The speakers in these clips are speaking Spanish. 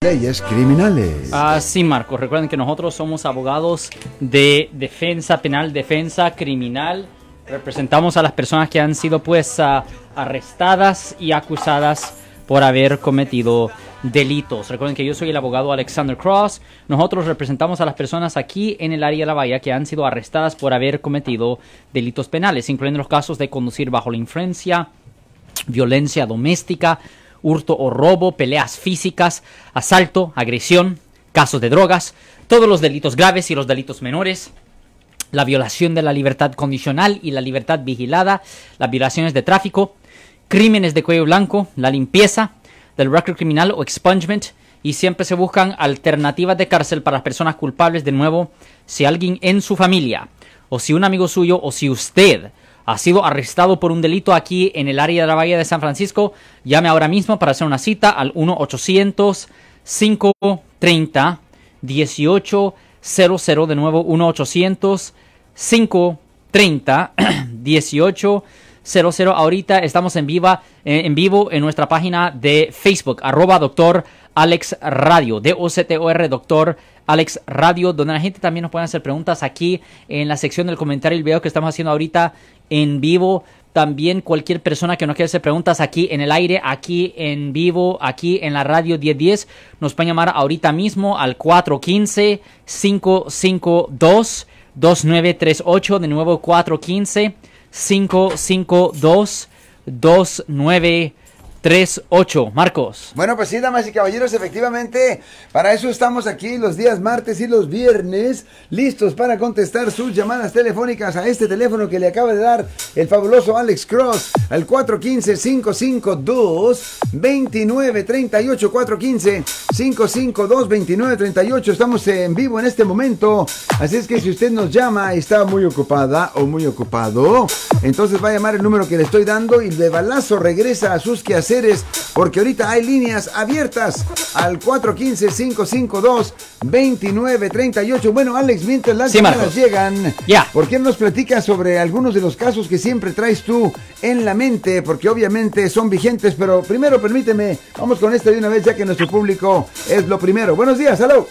Leyes criminales. Sí, Marcos. Recuerden que nosotros somos abogados de defensa penal, defensa criminal. Representamos a las personas que han sido arrestadas y acusadas por haber cometido delitos. Recuerden que yo soy el abogado Alexander Cross. Nosotros representamos a las personas aquí en el área de la Bahía que han sido arrestadas por haber cometido delitos penales, incluyendo los casos de conducir bajo la influencia, violencia doméstica, hurto o robo, peleas físicas, asalto, agresión, casos de drogas, todos los delitos graves y los delitos menores, la violación de la libertad condicional y la libertad vigilada, las violaciones de tráfico, crímenes de cuello blanco, la limpieza del récord criminal o expungement, y siempre se buscan alternativas de cárcel para las personas culpables. De nuevo, si alguien en su familia, o si un amigo suyo, o si usted ha sido arrestado por un delito aquí en el área de la Bahía de San Francisco, llame ahora mismo para hacer una cita al 1-800-530-1800. De nuevo, 1-800-530-1800. Ahorita estamos en vivo en nuestra página de Facebook, @Dr. Alex Radio, DOCTOR, Dr. Alex Radio, donde la gente también nos puede hacer preguntas aquí en la sección del comentario y el video que estamos haciendo ahorita en vivo. También cualquier persona que nos quiera hacer preguntas aquí en el aire, aquí en vivo, aquí en la radio 1010, nos pueden llamar ahorita mismo al 415-552-2938. De nuevo, 415-552-2938. Marcos. Bueno, pues sí, damas y caballeros, efectivamente, para eso estamos aquí los días martes y los viernes, listos para contestar sus llamadas telefónicas a este teléfono que le acaba de dar el fabuloso Alex Cross, al 415-552-2938, 415-552-2938. Estamos en vivo en este momento, así es que si usted nos llama y está muy ocupada o muy ocupado, entonces va a llamar el número que le estoy dando y de balazo regresa a sus quehaceres, porque ahorita hay líneas abiertas al 415-552-2938. Bueno, Alex, mientras las llamadas llegan, ¿por qué no nos platicas sobre algunos de los casos que siempre traes tú en la mente? Porque obviamente son vigentes, pero primero permíteme, vamos con esto de una vez, ya que nuestro público es lo primero. Buenos días, hello.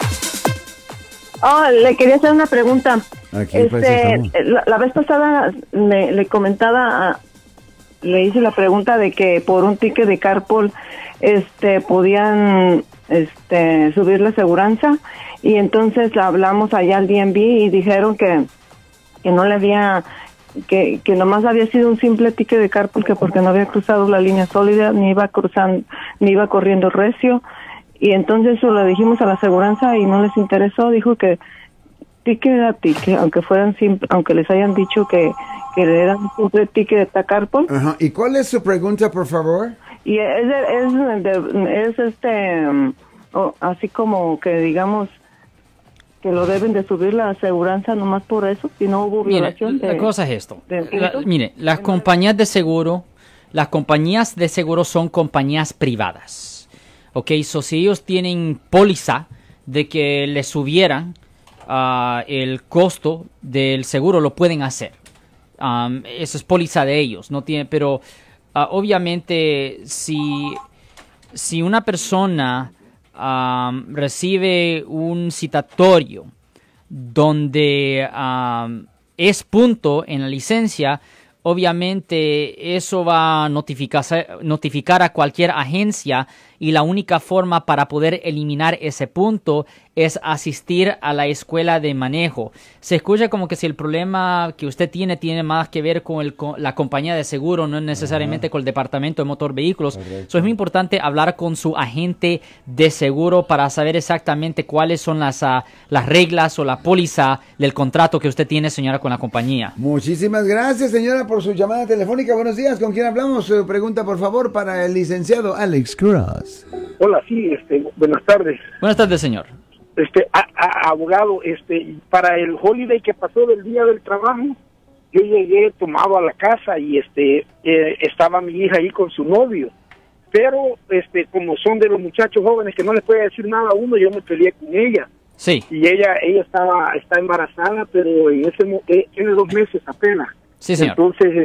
Le quería hacer una pregunta. La vez pasada le comentaba, le hice la pregunta de que por un ticket de carpool podían subir la aseguranza, y entonces hablamos allá al DMV y dijeron que no le había, que nomás había sido un simple ticket de carpool, que porque no había cruzado la línea sólida, ni iba corriendo recio. Y entonces eso le dijimos a la aseguranza y no les interesó. Dijo que ticket era ticket, aunque les hayan dicho que le eran un simple ticket de carpool. Ajá. ¿Y cuál es su pregunta, por favor? Y así como que digamos que lo deben de subir la aseguranza nomás por eso, si no hubo violación. La cosa es esto. Las compañías de seguro son compañías privadas. Ok, si ellos tienen póliza de que les subieran el costo del seguro, lo pueden hacer. Eso es póliza de ellos, no tiene, pero obviamente si una persona recibe un citatorio donde es punto en la licencia, obviamente eso va a notificar a cualquier agencia, y la única forma para poder eliminar ese punto es asistir a la escuela de manejo. Se escucha como que si el problema que usted tiene más que ver con la compañía de seguro, no necesariamente con el departamento de motor vehículos. Es muy importante hablar con su agente de seguro para saber exactamente cuáles son las reglas o la póliza del contrato que usted tiene, señora, con la compañía. Muchísimas gracias, señora, por su llamada telefónica. Buenos días, ¿con quién hablamos? Su pregunta, por favor, para el licenciado Alex Cross. Hola, sí, buenas tardes. Buenas tardes, señor. Abogado, para el holiday que pasó del día del trabajo, yo llegué tomado a la casa y estaba mi hija ahí con su novio, pero como son de los muchachos jóvenes que no les puede decir nada a uno, yo me peleé con ella. Sí. Y ella está embarazada, pero tiene 2 meses apenas. Sí, señor. Entonces,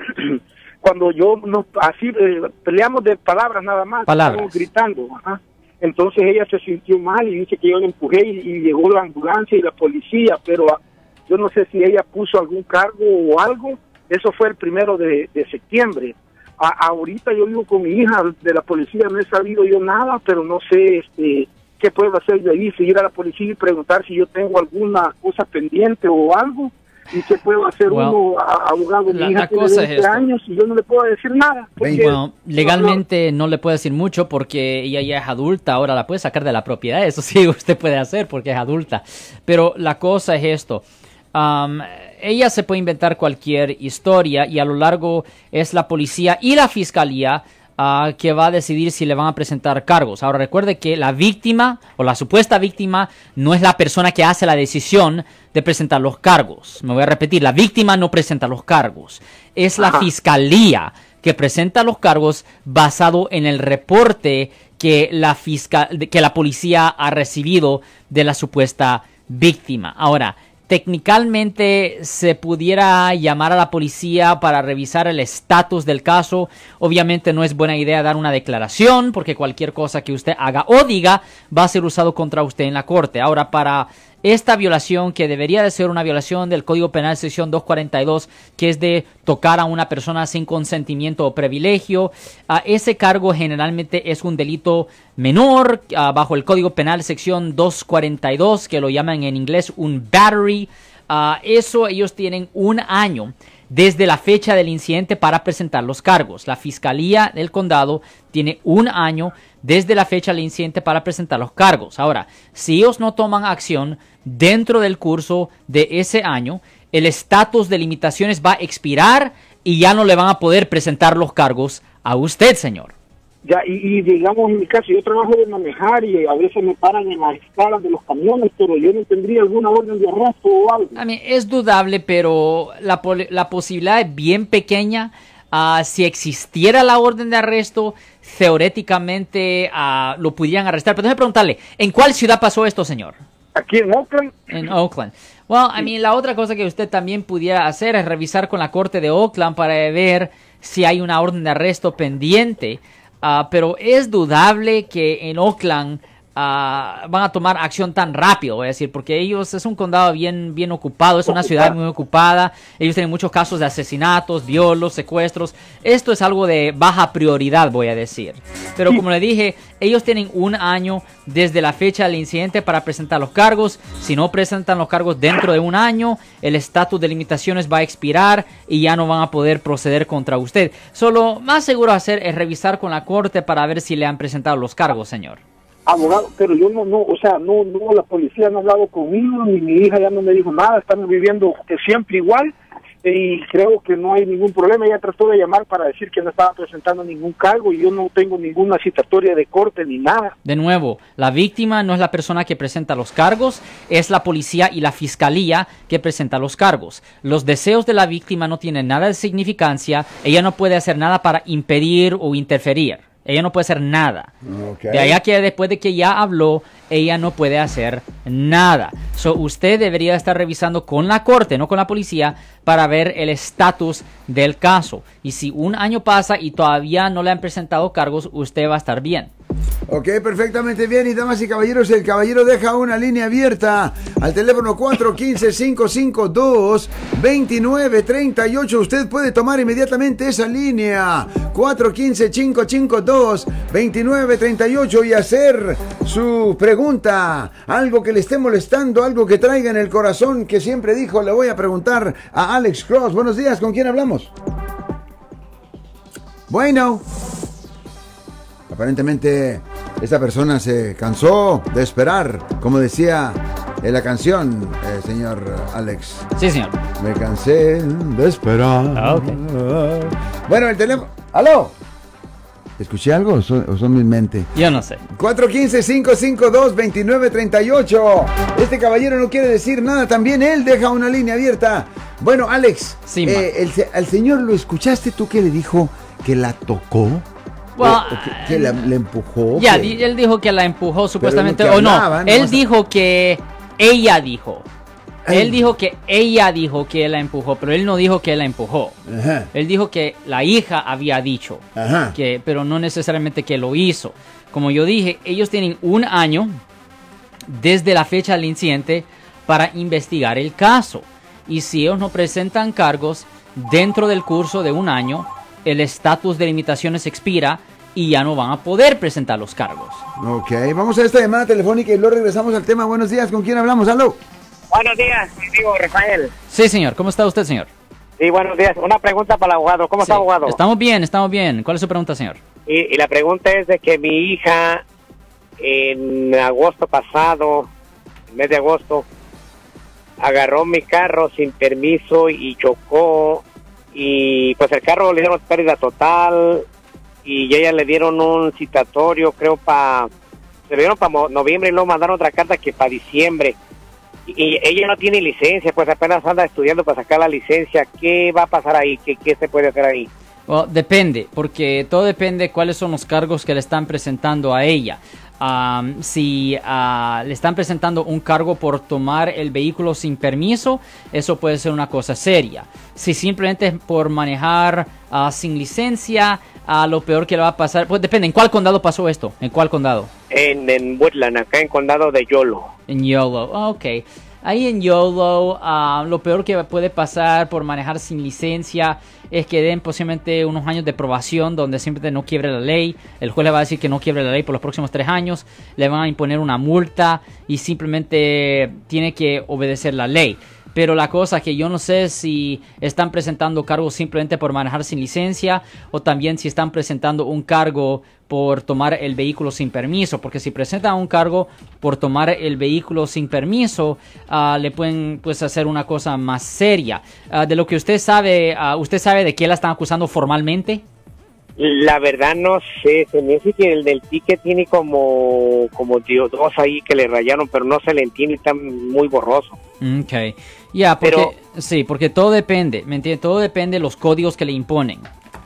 cuando peleamos de palabras nada más, estamos gritando, ajá. Entonces ella se sintió mal y dice que yo la empujé y llegó la ambulancia y la policía, pero yo no sé si ella puso algún cargo o algo. Eso fue el 1 de septiembre. Ahorita yo vivo con mi hija de la policía, no he sabido yo nada, pero no sé qué puedo hacer de ahí, seguir a la policía y preguntar si yo tengo alguna cosa pendiente o algo. ¿Y qué puedo hacer uno, abogado? Mi hija tiene 20 años y yo no le puedo decir nada. Bueno, legalmente no le puedo decir mucho porque ella ya es adulta, ahora la puede sacar de la propiedad, eso sí usted puede hacer porque es adulta. Pero la cosa es esto, ella se puede inventar cualquier historia y a lo largo es la policía y la fiscalía que va a decidir si le van a presentar cargos. Ahora recuerde que la víctima o la supuesta víctima no es la persona que hace la decisión de presentar los cargos. Me voy a repetir, la víctima no presenta los cargos. Es la fiscalía que presenta los cargos basado en el reporte que la policía ha recibido de la supuesta víctima. Ahora, técnicamente se pudiera llamar a la policía para revisar el estatus del caso. Obviamente no es buena idea dar una declaración porque cualquier cosa que usted haga o diga va a ser usado contra usted en la corte. Ahora, para esta violación, que debería de ser una violación del Código Penal sección 242, que es de tocar a una persona sin consentimiento o privilegio, ese cargo generalmente es un delito menor bajo el Código Penal sección 242, que lo llaman en inglés un battery. Eso ellos tienen 1 año desde la fecha del incidente para presentar los cargos. La Fiscalía del Condado tiene 1 año desde la fecha del incidente para presentar los cargos. Ahora, si ellos no toman acción dentro del curso de ese año, el estatus de limitaciones va a expirar y ya no le van a poder presentar los cargos a usted, señor. Ya, y digamos en mi caso, yo trabajo de manejar y a veces me paran en las escalas de los camiones, pero yo no tendría alguna orden de arresto o algo. Es dudable, pero la posibilidad es bien pequeña. Si existiera la orden de arresto, teóricamente lo pudieran arrestar. Pero déjeme preguntarle, ¿en cuál ciudad pasó esto, señor? Aquí en Oakland. En Oakland. Well, la otra cosa que usted también pudiera hacer es revisar con la corte de Oakland para ver si hay una orden de arresto pendiente. Pero es dudable que en Oakland van a tomar acción tan rápido, voy a decir, porque ellos es un condado bien ocupado, es una ciudad muy ocupada, ellos tienen muchos casos de asesinatos, violos, secuestros. Esto es algo de baja prioridad, voy a decir. Pero como le dije, ellos tienen 1 año desde la fecha del incidente para presentar los cargos. Si no presentan los cargos dentro de 1 año, el estatus de limitaciones va a expirar y ya no van a poder proceder contra usted. Solo más seguro hacer es revisar con la corte para ver si le han presentado los cargos, señor. Abogado, pero yo no, la policía no ha hablado conmigo, ni mi hija ya no me dijo nada, estamos viviendo siempre igual y creo que no hay ningún problema. Ella trató de llamar para decir que no estaba presentando ningún cargo y yo no tengo ninguna citatoria de corte ni nada. De nuevo, la víctima no es la persona que presenta los cargos, es la policía y la fiscalía que presenta los cargos. Los deseos de la víctima no tienen nada de significancia, ella no puede hacer nada para impedir o interferir. Ella no puede hacer nada. Okay. De allá que después de que ya habló, ella no puede hacer nada. Usted debería estar revisando con la corte, no con la policía, para ver el estatus del caso. Y si 1 año pasa y todavía no le han presentado cargos, usted va a estar bien. Ok, perfectamente bien. Y damas y caballeros, el caballero deja una línea abierta al teléfono 415-552-2938. Usted puede tomar inmediatamente esa línea 415-552-2938 y hacer su pregunta. Algo que le esté molestando, algo que traiga en el corazón, que siempre dijo, le voy a preguntar a Alex Cross. Buenos días, ¿con quién hablamos? Bueno. Aparentemente esta persona se cansó de esperar, como decía en la canción, señor Alex. Sí, señor. Me cansé de esperar. Okay. Bueno, el teléfono... ¡Aló! ¿Escuché algo o son mi mente? Yo no sé. 415-552-2938. Este caballero no quiere decir nada, también él deja una línea abierta. Bueno, Alex, sí, al señor lo escuchaste tú que le dijo que la tocó. Que le empujó. Ya, él dijo que la empujó supuestamente, o no. Él dijo que ella dijo. Él dijo que ella dijo que la empujó, pero él no dijo que la empujó. Ajá. Él dijo que la hija había dicho, pero no necesariamente que lo hizo. como yo dije, ellos tienen un año desde la fecha del incidente para investigar el caso. Y si ellos no presentan cargos dentro del curso de un año, el estatus de limitaciones expira y ya no van a poder presentar los cargos. Ok, vamos a esta llamada telefónica y luego regresamos al tema. Buenos días, ¿con quién hablamos? ¡Aló! Buenos días, digo Rafael. Sí, señor. ¿Cómo está usted, señor? Sí, buenos días. Una pregunta para el abogado. ¿Cómo está, abogado? Estamos bien, estamos bien. ¿Cuál es su pregunta, señor? Y la pregunta es de que mi hija en agosto pasado, el mes de agosto, agarró mi carro sin permiso y chocó. Y pues el carro le dieron pérdida total y ella le dieron un citatorio, creo, se le dieron para noviembre y luego mandaron otra carta que para diciembre. Y ella no tiene licencia, pues apenas anda estudiando para sacar la licencia. ¿Qué va a pasar ahí? ¿Qué se puede hacer ahí? Well, depende, porque todo depende de cuáles son los cargos que le están presentando a ella. Si le están presentando un cargo por tomar el vehículo sin permiso, eso puede ser una cosa seria. Si simplemente es por manejar sin licencia, lo peor que le va a pasar, pues depende. ¿En cuál condado pasó esto? ¿En cuál condado? En Woodland, acá en condado de Yolo. En Yolo, ok. Ahí en Yolo, lo peor que puede pasar por manejar sin licencia es que den posiblemente unos años de probación donde simplemente no quiebre la ley. El juez le va a decir que no quiebre la ley por los próximos 3 años. Le van a imponer una multa y simplemente tiene que obedecer la ley. Pero la cosa es que yo no sé si están presentando cargos simplemente por manejar sin licencia o también si están presentando un cargo por tomar el vehículo sin permiso. Porque si presentan un cargo por tomar el vehículo sin permiso, le pueden pues hacer una cosa más seria. De lo que usted sabe de qué la están acusando formalmente. La verdad no sé, se me dice que el del ticket tiene como 2 ahí que le rayaron, pero no se le entiende, está muy borroso. Ok, porque todo depende, ¿me entiende? Todo depende de los códigos que le imponen.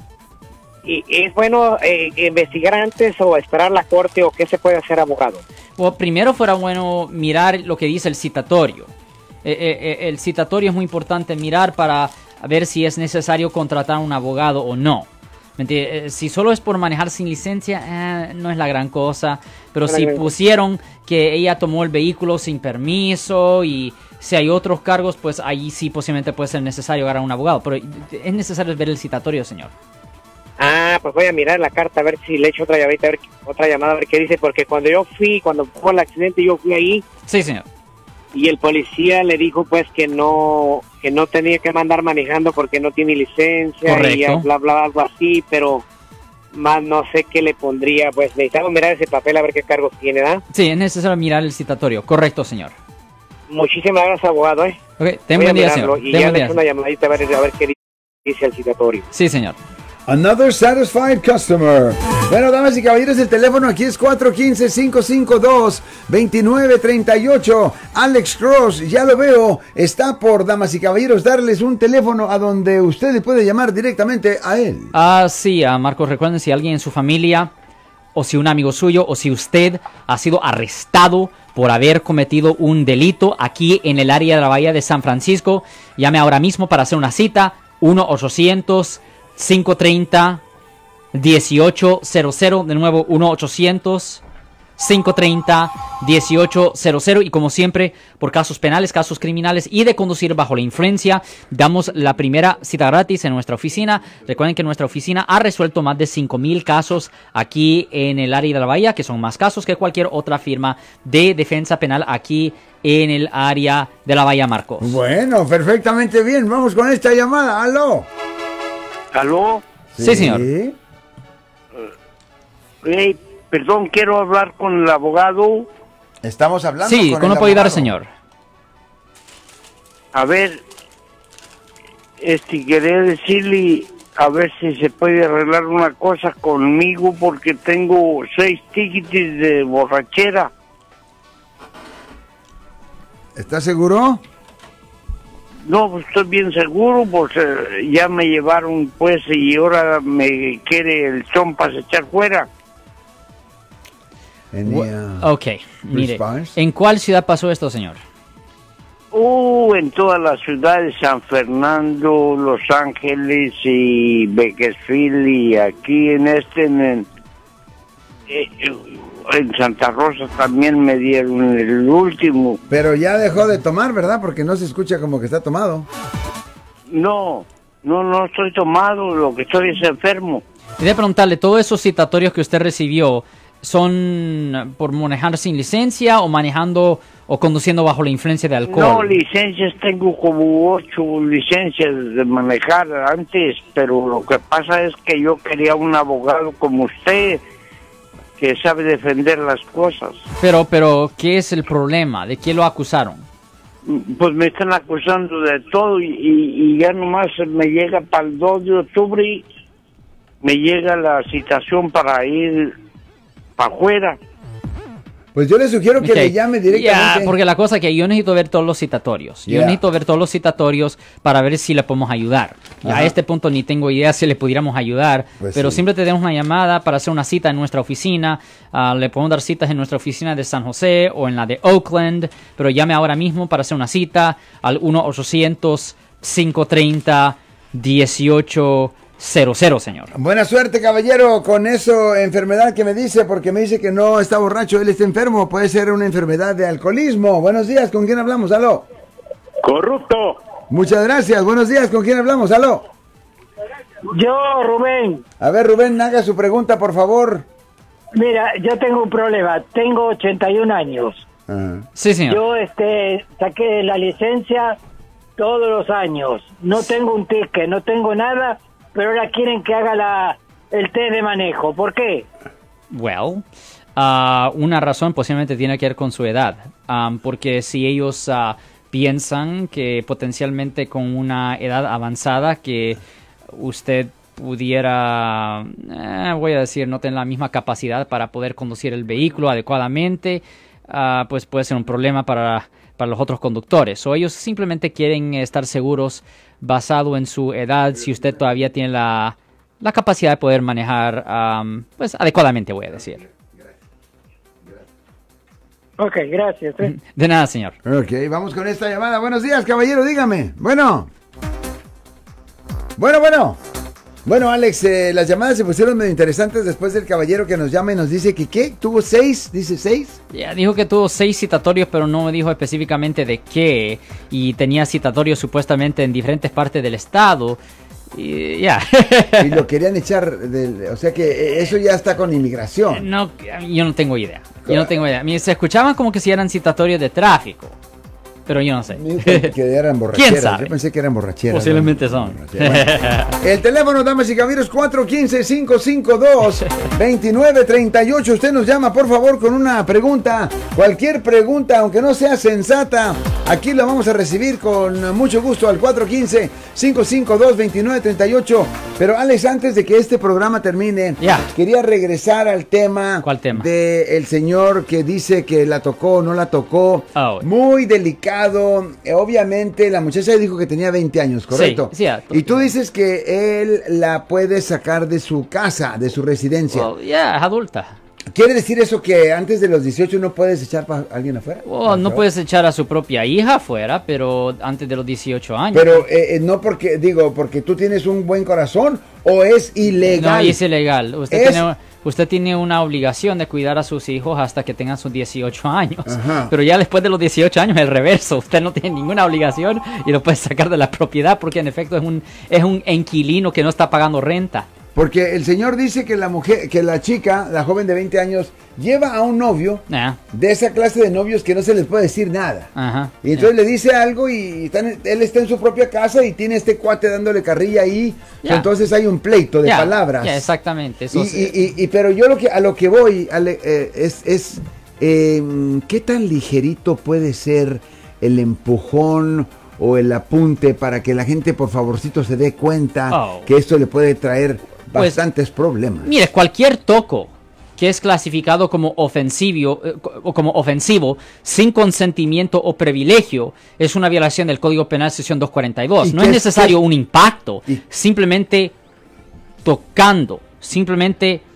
¿Y es bueno investigar antes o esperar la corte o qué se puede hacer, abogado? Well, primero fuera bueno mirar lo que dice el citatorio. El citatorio es muy importante mirar para ver si es necesario contratar a un abogado o no. Si solo es por manejar sin licencia, no es la gran cosa. Pero si pusieron que ella tomó el vehículo sin permiso y si hay otros cargos, pues ahí sí posiblemente puede ser necesario agarrar a un abogado. Pero es necesario ver el citatorio, señor. Pues voy a mirar la carta a ver si le echo otra llamada a ver qué dice. Porque cuando fue el accidente, yo fui ahí. Sí, señor. Y el policía le dijo pues que no tenía que mandar manejando porque no tiene licencia. Correcto. Y bla bla algo así, pero más no sé qué le pondría. Pues necesitamos mirar ese papel a ver qué cargos tiene, ¿verdad? Sí, es necesario mirar el citatorio. Correcto, señor. Muchísimas gracias, abogado. Ok, ten buen día, señor. Y ya le echo una llamadita a ver qué dice el citatorio. Sí, señor. Another satisfied customer. Bueno, damas y caballeros, el teléfono aquí es 415-552-2938. Alex Cross, ya lo veo, está por, damas y caballeros, darles un teléfono a donde usted le puede llamar directamente a él. Sí, Marcos, recuerden, si alguien en su familia o si un amigo suyo o si usted ha sido arrestado por haber cometido un delito aquí en el área de la Bahía de San Francisco, llame ahora mismo para hacer una cita. 1-800-530-1800, de nuevo 1-800-530-1800. Y como siempre, por casos penales, casos criminales y de conducir bajo la influencia, damos la primera cita gratis en nuestra oficina. Recuerden que nuestra oficina ha resuelto más de 5,000 casos aquí en el área de la Bahía, que son más casos que cualquier otra firma de defensa penal aquí en el área de la Bahía, Marcos. Bueno, perfectamente bien, vamos con esta llamada. ¡Aló! ¿Aló? Sí, señor. Perdón, quiero hablar con el abogado. Estamos hablando con el ¿cómo puedo ayudar, abogado. señor? A ver, quería decirle, a ver si se puede arreglar una cosa conmigo, porque tengo 6 tickets de borrachera. ¿Estás seguro? No, pues estoy bien seguro, pues ya me llevaron pues y ahora me quiere el chompas echar fuera. Ok, mire, ¿en cuál ciudad pasó esto, señor? En toda la ciudad de San Fernando, Los Ángeles y Bakersfield, y aquí en en Santa Rosa también me dieron el último. Pero ya dejó de tomar, ¿verdad? Porque no se escucha como que está tomado. No estoy tomado, lo que estoy es enfermo. Quería preguntarle, ¿todos esos citatorios que usted recibió son por manejar sin licencia o manejando o conduciendo bajo la influencia de alcohol? No, licencias, tengo como 8 licencias de manejar antes, pero lo que pasa es que yo quería un abogado como usted, que sabe defender las cosas. Pero, ¿qué es el problema? ¿De qué lo acusaron? Pues me están acusando de todo y ya nomás me llega para el 2 de octubre, me llega la citación para ir para afuera. Pues yo le sugiero que le llame directamente. Porque la cosa es que yo necesito ver todos los citatorios. Yo necesito ver todos los citatorios para ver si le podemos ayudar. A este punto ni tengo idea si le pudiéramos ayudar, pues pero siempre tenemos una llamada para hacer una cita en nuestra oficina. Le podemos dar citas en nuestra oficina de San José o en la de Oakland, pero llame ahora mismo para hacer una cita al 1-800-530-1800, señor. Buena suerte, caballero, con eso enfermedad que me dice, porque me dice que no está borracho, él está enfermo, puede ser una enfermedad de alcoholismo. Buenos días, ¿con quién hablamos? Aló. Corrupto. Muchas gracias, buenos días, ¿con quién hablamos? Aló. Yo, Rubén. A ver, Rubén, haga su pregunta, por favor. Mira, yo tengo un problema, tengo 81 años. Sí, señor. Yo saqué la licencia todos los años, no tengo un ticket, no tengo nada, pero ahora quieren que haga el test de manejo. ¿Por qué? Well, una razón posiblemente tiene que ver con su edad. Porque si ellos piensan que potencialmente con una edad avanzada que usted pudiera, voy a decir, no tener la misma capacidad para poder conducir el vehículo adecuadamente, pues puede ser un problema para los otros conductores. O ellos simplemente quieren estar seguros, basado en su edad, si usted todavía tiene la capacidad de poder manejar pues adecuadamente, voy a decir. Ok, gracias. De nada, señor. Ok, vamos con esta llamada. Buenos días, caballero, dígame. Bueno, Alex, las llamadas se pusieron medio interesantes después del caballero que nos llama y nos dice que ¿qué? ¿Tuvo 6? ¿Dice 6? Ya, dijo que tuvo 6 citatorios, pero no me dijo específicamente de qué. Y tenía citatorios supuestamente en diferentes partes del estado. Y ya. Y lo querían echar, o sea que eso ya está con inmigración. No, yo no tengo idea. Se escuchaban como que si eran citatorios de tráfico. Pero yo no sé. Que eran borracheras. ¿Quién sabe? Yo pensé que eran borracheras. Posiblemente son. Bueno, el teléfono, damas y caballeros, 415-552-2938. Usted nos llama, por favor, con una pregunta. Cualquier pregunta, aunque no sea sensata, aquí la vamos a recibir con mucho gusto al 415-552-2938. Pero, Alex, antes de que este programa termine, quería regresar al tema. ¿Cuál tema? Del señor que dice que la tocó o no la tocó. Muy delicado. Obviamente la muchacha dijo que tenía 20 años, ¿correcto? Sí, y tú dices que él la puede sacar de su casa, de su residencia. Es adulta. ¿Quiere decir eso que antes de los 18 no puedes echar a alguien afuera? No puedes echar a su propia hija afuera, pero antes de los 18 años. Pero no porque tú tienes un buen corazón o es ilegal. No, es ilegal. Usted tiene una obligación de cuidar a sus hijos hasta que tengan sus 18 años. Ajá. Pero ya después de los 18 años es el reverso. Usted no tiene ninguna obligación y lo puede sacar de la propiedad porque en efecto es un inquilino que no está pagando renta. Porque el señor dice que la chica, la joven de 20 años, lleva a un novio de esa clase de novios que no se les puede decir nada. Ajá. Y entonces le dice algo y él está en su propia casa y tiene este cuate dándole carrilla ahí. Entonces hay un pleito de palabras. Exactamente. Eso pero yo a lo que voy es ¿qué tan ligerito puede ser el empujón o el apunte para que la gente por favorcito se dé cuenta que esto le puede traer bastantes problemas? Mire, cualquier toco que es clasificado como ofensivo sin consentimiento o privilegio es una violación del Código Penal sección 242. No es necesario un impacto, simplemente tocando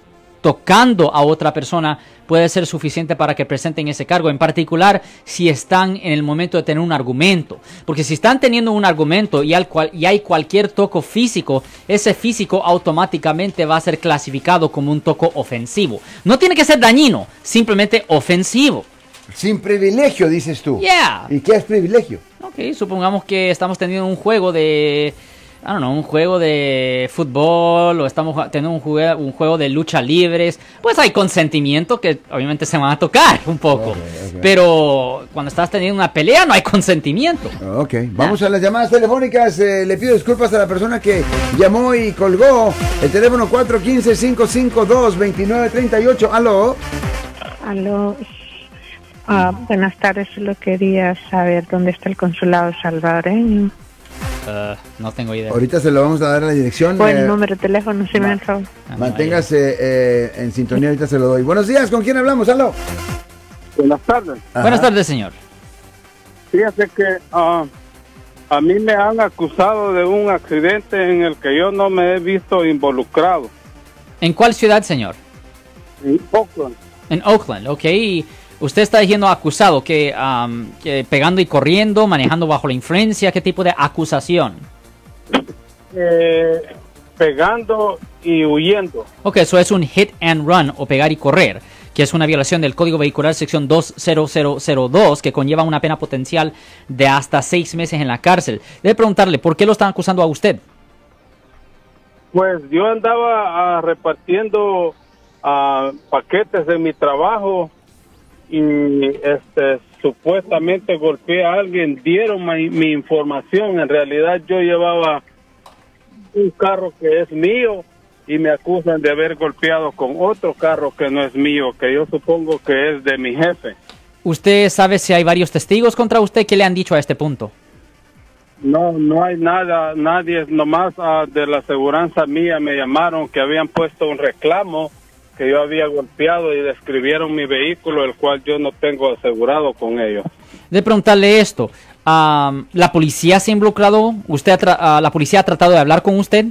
tocando a otra persona puede ser suficiente para que presenten ese cargo, en particular si están en el momento de tener un argumento. Porque si están teniendo un argumento y hay cualquier toco físico, ese físico automáticamente va a ser clasificado como un toco ofensivo. No tiene que ser dañino, simplemente ofensivo. Sin privilegio, dices tú. Yeah. ¿Y qué es privilegio? Ok, supongamos que estamos teniendo un juego de... un juego de fútbol o estamos teniendo un juego de lucha libres, pues hay consentimiento que obviamente se van a tocar un poco. Okay. Pero cuando estás teniendo una pelea no hay consentimiento. Ok, vamos a las llamadas telefónicas. Le pido disculpas a la persona que llamó y colgó. El teléfono 415-552-2938. ¿Aló? Aló. Buenas tardes, solo quería saber dónde está el consulado salvadoreño. No tengo idea. Ahorita se lo vamos a dar a la dirección. O el número de teléfono, si me entró. Manténgase en sintonía, ahorita se lo doy. Buenos días, ¿con quién hablamos? ¿Aló? Buenas tardes. Ajá. Buenas tardes, señor. Fíjate que a mí me han acusado de un accidente en el que yo no me he visto involucrado. ¿En cuál ciudad, señor? En Oakland. En Oakland, ok. Usted está diciendo acusado, que pegando y corriendo, manejando bajo la influencia, ¿qué tipo de acusación? Pegando y huyendo. Ok, eso es un hit and run o pegar y correr, que es una violación del Código Vehicular sección 20002, que conlleva una pena potencial de hasta 6 meses en la cárcel. Debe preguntarle, ¿por qué lo están acusando a usted? Pues yo andaba repartiendo paquetes de mi trabajo y supuestamente golpeé a alguien, dieron mi información. En realidad yo llevaba un carro que es mío y me acusan de haber golpeado con otro carro que no es mío, que yo supongo que es de mi jefe. ¿Usted sabe si hay varios testigos contra usted? ¿Qué le han dicho a este punto? No hay nada, nadie, nomás de la aseguranza mía me llamaron que habían puesto un reclamo que yo había golpeado y describieron mi vehículo, el cual yo no tengo asegurado con ellos. De preguntarle esto, ¿la policía se ha involucrado? ¿La policía ha tratado de hablar con usted?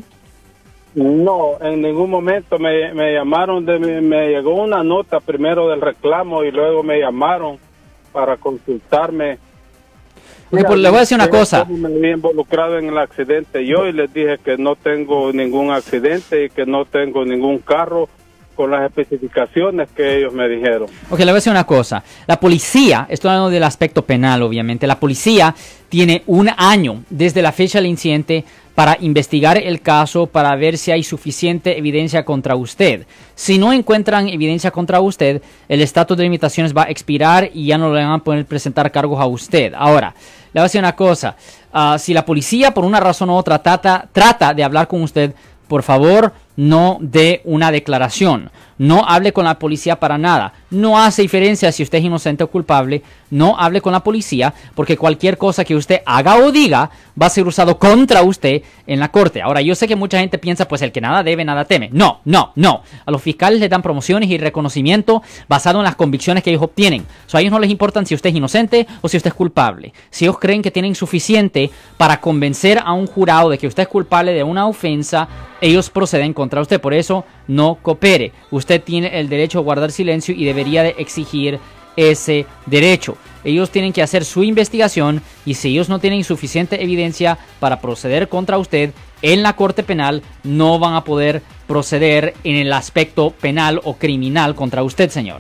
No, en ningún momento me llamaron, me llegó una nota primero del reclamo y luego me llamaron para consultarme. Okay, pues le voy a decir una cosa. Me había involucrado en el accidente yo y les dije que no tengo ningún accidente y que no tengo ningún carro con las especificaciones que ellos me dijeron. Ok, le voy a decir una cosa. La policía, estoy hablando del aspecto penal, obviamente, la policía tiene 1 año desde la fecha del incidente para investigar el caso, para ver si hay suficiente evidencia contra usted. Si no encuentran evidencia contra usted, el estatus de limitaciones va a expirar y ya no le van a poder presentar cargos a usted. Ahora, le voy a decir una cosa. Si la policía, por una razón u otra, trata de hablar con usted, por favor, no dé una declaración. No hable con la policía para nada. No hace diferencia si usted es inocente o culpable. No hable con la policía porque cualquier cosa que usted haga o diga va a ser usado contra usted en la corte. Ahora, yo sé que mucha gente piensa, pues el que nada debe, nada teme. No. A los fiscales les dan promociones y reconocimiento basado en las convicciones que ellos obtienen. A ellos no les importan si usted es inocente o si usted es culpable. Si ellos creen que tienen suficiente para convencer a un jurado de que usted es culpable de una ofensa, ellos proceden contra usted. Por eso, no coopere. Usted tiene el derecho a guardar silencio y debería de exigir ese derecho. Ellos tienen que hacer su investigación y si ellos no tienen suficiente evidencia para proceder contra usted en la corte penal, no van a poder proceder en el aspecto penal o criminal contra usted, señor.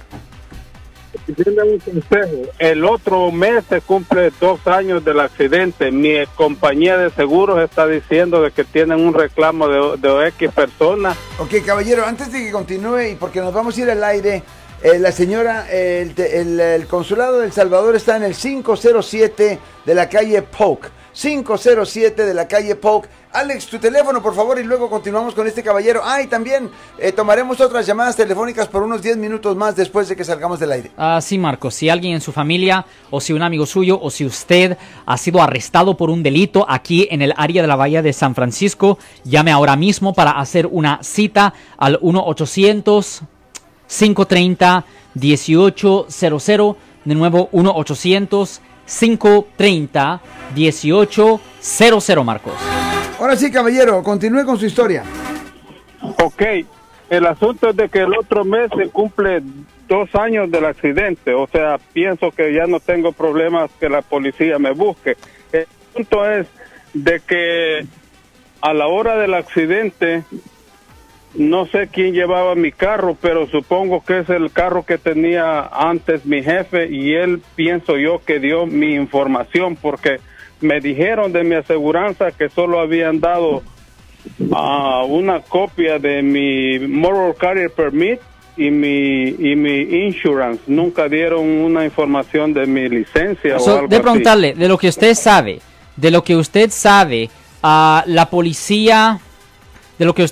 Dime un consejo. El otro mes se cumple 2 años del accidente. Mi compañía de seguros está diciendo de que tienen un reclamo de X persona. Ok, caballero, antes de que continúe y porque nos vamos a ir al aire, la señora, el consulado de El Salvador está en el 507 de la calle Polk. 507 de la calle Polk. Alex, tu teléfono, por favor, y luego continuamos con este caballero. Y también tomaremos otras llamadas telefónicas por unos 10 minutos más después de que salgamos del aire. Sí, Marcos, si alguien en su familia, o si un amigo suyo, o si usted ha sido arrestado por un delito aquí en el área de la Bahía de San Francisco, llame ahora mismo para hacer una cita al 1-800-530-1800. De nuevo, 1-800-530-1800, Marcos. Ahora sí, caballero, continúe con su historia. Ok, El asunto es de que el otro mes se cumple 2 años del accidente, o sea, pienso que ya no tengo problemas que la policía me busque. El asunto es de que a la hora del accidente, no sé quién llevaba mi carro, pero supongo que es el carro que tenía antes mi jefe, y él, pienso yo, que dio mi información, porque me dijeron de mi aseguranza que solo habían dado una copia de mi Motor Carrier Permit y mi insurance. Nunca dieron una información de mi licencia o algo de preguntarle, así. De lo que usted sabe, la policía, lo que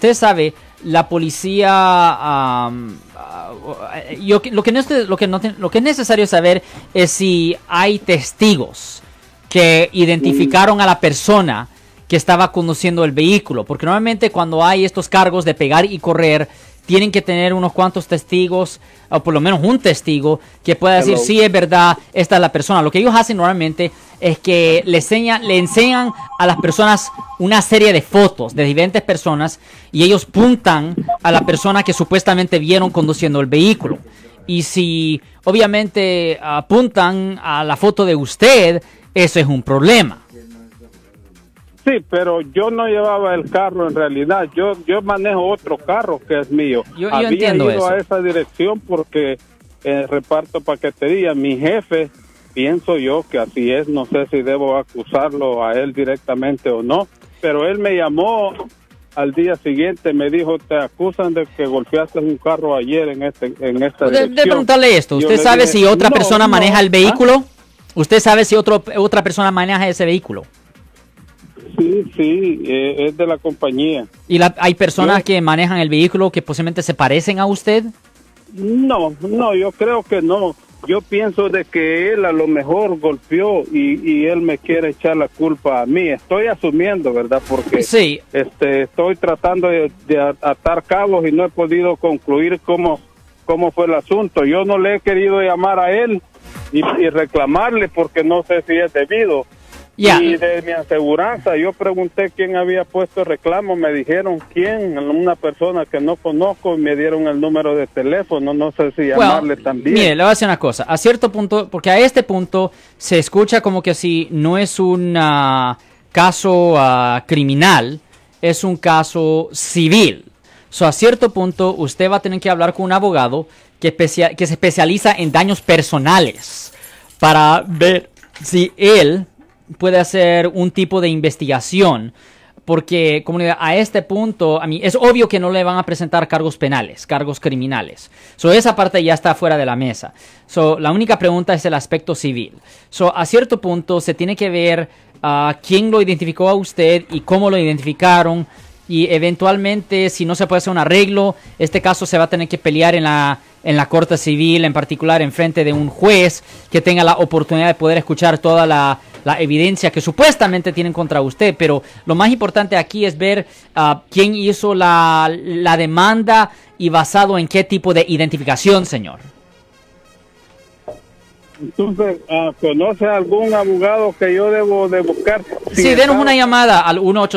es necesario saber es si hay testigos que identificaron a la persona que estaba conduciendo el vehículo, porque normalmente cuando hay estos cargos de pegar y correr, tienen que tener unos cuantos testigos, o por lo menos un testigo, que pueda decir, sí, es verdad, esta es la persona. Lo que ellos hacen normalmente es que le enseñan a las personas una serie de fotos de diferentes personas, y ellos puntan a la persona que supuestamente vieron conduciendo el vehículo. Y si obviamente apuntan a la foto de usted, eso es un problema. Sí, pero yo no llevaba el carro en realidad. Yo manejo otro carro que es mío. Yo entiendo eso. Había ido a esa dirección porque reparto paquetería. Mi jefe, pienso yo que así es. No sé si debo acusarlo a él directamente o no. Pero él me llamó al día siguiente, me dijo, te acusan de que golpeaste un carro ayer en esta dirección. De preguntarle esto. ¿Usted sabe si otra persona maneja el vehículo? ¿Usted sabe si otra persona maneja ese vehículo? Sí, es de la compañía. ¿Y hay personas que manejan el vehículo que posiblemente se parecen a usted? No, yo creo que no. Yo pienso de que él a lo mejor golpeó y él me quiere echar la culpa a mí. Estoy asumiendo, ¿verdad? Porque sí. Estoy tratando de atar cabos y no he podido concluir cómo fue el asunto. Yo no le he querido llamar a él y reclamarle porque no sé si es debido. Y de mi aseguranza, yo pregunté quién había puesto el reclamo, me dijeron quién, una persona que no conozco, y me dieron el número de teléfono, no sé si llamarle también. Mire, le voy a decir una cosa, a cierto punto, porque a este punto se escucha como que si no es un caso criminal, es un caso civil. A cierto punto usted va a tener que hablar con un abogado que se especializa en daños personales para ver si él puede hacer un tipo de investigación, porque como a este punto, a mí es obvio que no le van a presentar cargos penales, cargos criminales. Esa parte ya está fuera de la mesa. La única pregunta es el aspecto civil. A cierto punto se tiene que ver quién lo identificó a usted y cómo lo identificaron, y eventualmente, si no se puede hacer un arreglo, este caso se va a tener que pelear en la corte civil, en particular en frente de un juez que tenga la oportunidad de poder escuchar toda la evidencia que supuestamente tienen contra usted. Pero lo más importante aquí es ver quién hizo la demanda y basado en qué tipo de identificación, señor. Entonces, ¿conoce algún abogado que yo debo de buscar? Sí, denos una llamada al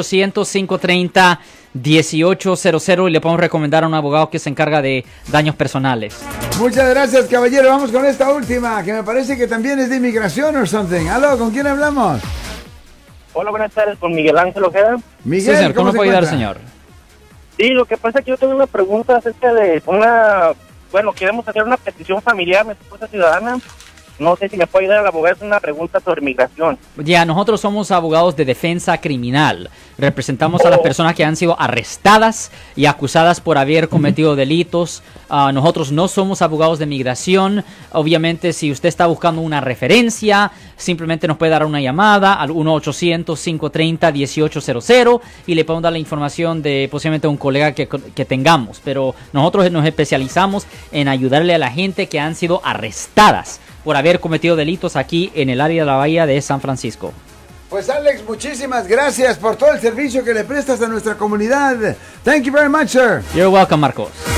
1-800-530-1800 y le podemos recomendar a un abogado que se encarga de daños personales. Muchas gracias, caballero. Vamos con esta última, que me parece que también es de inmigración o something. Aló, ¿con quién hablamos? Hola, buenas tardes, con Miguel Ángel Ojeda. Miguel, sí, señor, ¿cómo puede ayudar, señor? Sí, lo que pasa es que yo tengo una pregunta acerca de queremos hacer una petición familiar, mi esposa es ciudadana. No sé si me puede ayudar el abogado, es una pregunta sobre migración. Nosotros somos abogados de defensa criminal. Representamos a las personas que han sido arrestadas y acusadas por haber cometido delitos. Nosotros no somos abogados de migración. Obviamente, si usted está buscando una referencia, simplemente nos puede dar una llamada al 1-800-530-1800 y le podemos dar la información de posiblemente un colega que tengamos. Pero nosotros nos especializamos en ayudarle a la gente que han sido arrestadas por haber cometido delitos aquí en el área de la Bahía de San Francisco. Pues Alex, muchísimas gracias por todo el servicio que le prestas a nuestra comunidad. Thank you very much, sir. You're welcome, Marcos.